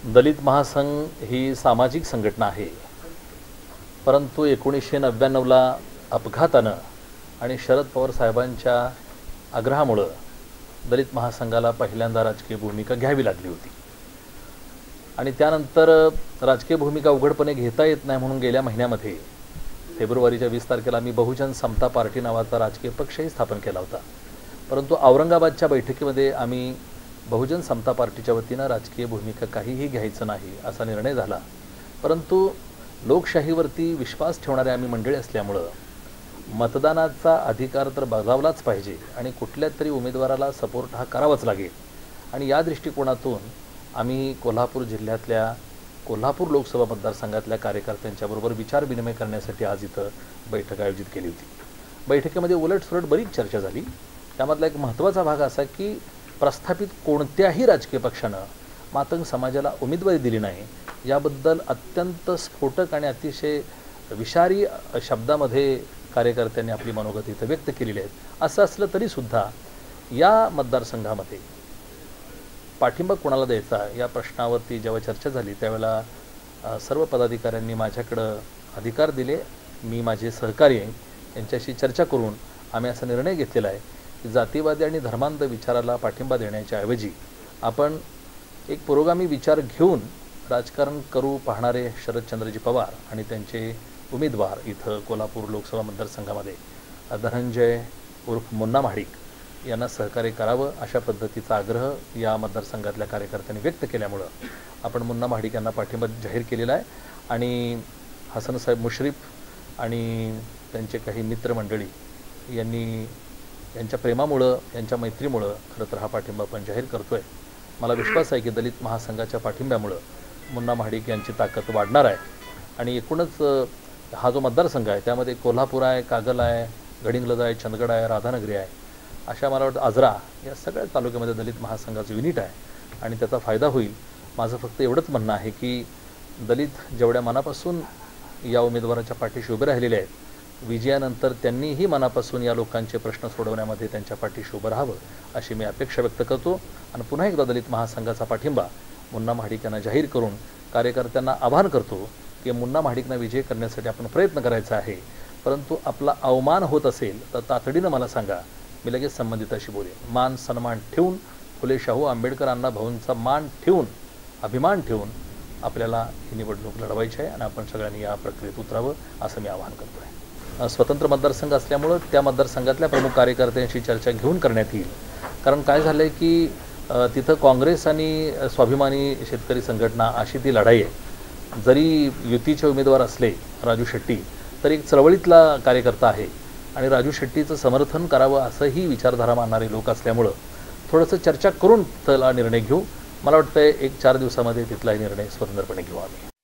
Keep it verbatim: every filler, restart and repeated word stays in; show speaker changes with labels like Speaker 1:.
Speaker 1: दलित महासंघ ही सामाजिक संघटना आहे, परंतु एकोणीसशे नव्याण्णवला अपघातानं आणि शरद पवार साहेबांच्या आग्रहामुळे दलित महासंघाला पहिल्यांदा राजकीय भूमिका घ्यावी लागली होती आणि त्यानंतर राजकीय भूमिका उघडपणे घेता येत नाही म्हणून गेल्या महिन्यामध्ये फेब्रुवारीच्या वीस तारखेला मी बहुजन समता पार्टी नावाचा राजकीय पक्षही स्थापन केला होता। परंतु औरंगाबादच्या बैठकीमध्ये आम्ही बहुजन समता पार्टीच्या वतीनं राजकीय भूमिका काहीही घ्यायचं नाही असा निर्णय झाला। परंतु लोकशाहीवरती विश्वास ठेवणारे आम्ही मंडळी असल्यामुळं मतदानाचा अधिकार तर बजावलाच पाहिजे आणि कुठल्या तरी उमेदवाराला सपोर्ट हा करावाच लागेल आणि या दृष्टिकोनातून आम्ही कोल्हापूर जिल्ह्यातल्या कोल्हापूर लोकसभा मतदारसंघातल्या कार्यकर्त्यांच्याबरोबर विचारविनिमय करण्यासाठी आज इथं बैठक आयोजित केली होती। बैठकीमध्ये उलटसुलट बरीच चर्चा झाली। त्यामधला एक महत्त्वाचा भाग असा की प्रस्थापित कोणत्याही राजकीय पक्षानं मातंग समाजाला उमेदवारी दिली नाही याबद्दल अत्यंत स्फोटक आणि अतिशय विषारी शब्दामध्ये कार्यकर्त्यांनी आपली मनोगत इथं व्यक्त केलेली आहेत। असं असलं तरीसुद्धा या मतदारसंघामध्ये पाठिंबा कोणाला द्यायचा या प्रश्नावरती जेव्हा चर्चा झाली त्यावेळेला सर्व पदाधिकाऱ्यांनी माझ्याकडं अधिकार दिले। मी माझे सहकारी यांच्याशी चर्चा करून आम्ही असा निर्णय घेतलेला आहे की जातीवादी आणि धर्मांध विचाराला पाठिंबा देण्याच्या ऐवजी आपण एक पुरोगामी विचार घेऊन राजकारण करू पाहणारे शरदचंद्रजी पवार आणि त्यांचे उमेदवार इथं कोल्हापूर लोकसभा मतदारसंघामध्ये धनंजय उर्फ मुन्ना महाडिक यांना सहकार्य करावं अशा पद्धतीचा आग्रह या मतदारसंघातल्या कार्यकर्त्यांनी व्यक्त केल्यामुळं आपण मुन्ना महाडिक यांना पाठिंबा जाहीर केलेला आहे आणि हसनसाहेब मुश्रीफ आणि त्यांचे काही मित्रमंडळी यांनी यांच्या प्रेमामुळं यांच्या मैत्रीमुळं खरं तर हा पाठिंबा आपण जाहीर करतो आहे। मला विश्वास आहे की दलित महासंघाच्या पाठिंब्यामुळं मुन्ना महाडिक यांची ताकद वाढणार आहे आणि एकूणच हा जो मतदारसंघ आहे त्यामध्ये कोल्हापूर आहे, कागल आहे, गडिंग्लज आहे, चंदगड आहे, राधानगरी आहे, अशा मला वाटतं आजरा या सगळ्या तालुक्यामध्ये दलित महासंघाचं युनिट आहे आणि त्याचा फायदा होईल। माझं फक्त एवढंच म्हणणं आहे की दलित जेवढ्या मनापासून या उमेदवाराच्या पाठीशी उभे राहिलेले आहेत विजयानंतर त्यांनीही मनापासून या लोकांचे प्रश्न सोडवण्यामध्ये त्यांच्या पाठीशी उभं राहावं अशी मी अपेक्षा व्यक्त करतो आणि पुन्हा एकदा दलित महासंघाचा पाठिंबा मुन्ना महाडिक यांना जाहीर करून कार्यकर्त्यांना आवाहन करतो की मुन्ना महाडिकना विजय करण्यासाठी आपण प्रयत्न करायचा आहे। परंतु आपला अवमान होत असेल तर तातडीनं मला सांगा, मी लगेच संबंधिताशी बोलेन। मान सन्मान ठेवून फुले शाहू आंबेडकर अण्णा भाऊंचा मान ठेवून अभिमान ठेवून आपल्याला ही निवडणूक लढवायची आहे आणि आपण सगळ्यांनी या प्रक्रियेत उतरावं असं मी आवाहन करतो आहे। स्वतंत्र मतदारसंघ असल्यामुळं त्या मतदारसंघातल्या प्रमुख कार्यकर्त्यांशी चर्चा घेऊन करण्यात येईल। कारण काय झालं आहे की तिथं काँग्रेस आणि स्वाभिमानी शेतकरी संघटना अशी ती लढाई आहे। जरी युतीचे उमेदवार असले राजू शेट्टी तरी एक चळवळीतला कार्यकर्ता आहे आणि राजू शेट्टीचं समर्थन करावं असंही विचारधारा मानणारे लोक असल्यामुळं थोडंसं चर्चा करून त्याला निर्णय घेऊ। मला वाटतं एक चार दिवसामध्ये तिथलाही निर्णय स्वतंत्रपणे घेऊ आम्ही।